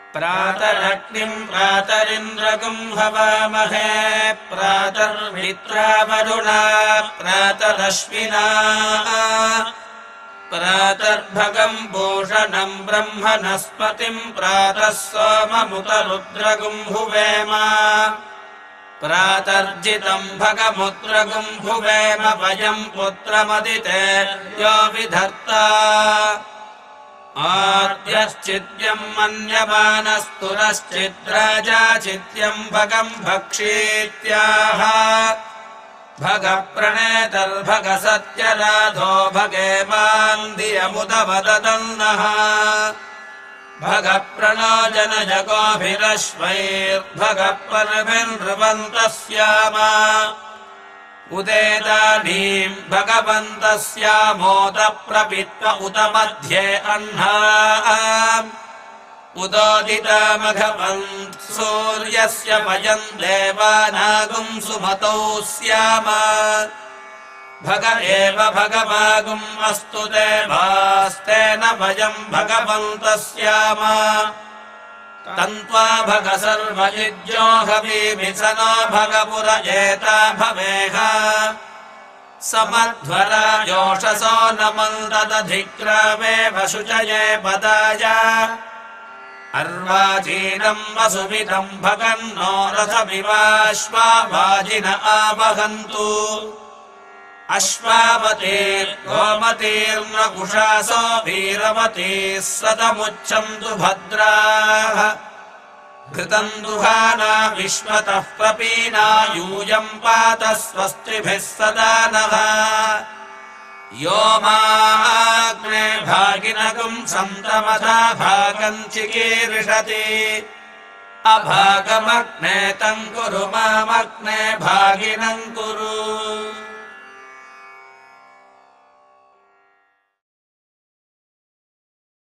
प्रातरग्निम् प्रातरिन्द्रगुम् हवामहे प्रातर्मित्रावरुणा प्रातरश्विना प्रातर्भगम् भूषणम् ब्रह्मणस्पतिम् प्रातः सोममुतरुद्रगुम् हुवेम प्रातर्जितम् भगमुद्रगुम् हुवेम वयम् पुत्रमदिते यो विधर्ता आद्यश्चिद्यम् मन्यमानस्तुरश्चिद्राजाचिद्यम् भगम् भक्षीत्याह भगप्रणेतर्भगसत्यराधो भगेवान्दियमुदवददन्नः भगप्रणो जनजगोभिरश्वैर्भगपर्भिर्नृवन्तः स्याम उदेदानीम् भगवन्तः स्यामोदप्रपित्व उत मध्ये अह्नाम् उदोदितामघवन् सूर्यस्य वयम् देवानागुम् सुमतौ स्याम भग एव भगवागुम् अस्तु देवास्तेन वयम् भगवन्तः स्याम तन्त्वा भग सर्वयुज्यो हवीमिसनो भगपुर एता भवेह समध्वरा योषसो नमन्ददधिक्रामेव शुचये पदाय अर्वाचीनम् वसुविदम् भगन्नो रथमिवाश्वावाजिन आवहन्तु अश्वावतीर्गोमतीर्नकुशासो वीरवतीः सदमुच्छन्तु भद्राः घृतम् दुहाना विश्वतः प्रपीना यूयम् पात स्वस्तिभिः सदा नः यो माग्ने भागिनगुम् सन्तमथा भागम् चिकीर्षति अभागमग्ने तम् कुरु मामग्ने भागिनम् कुरु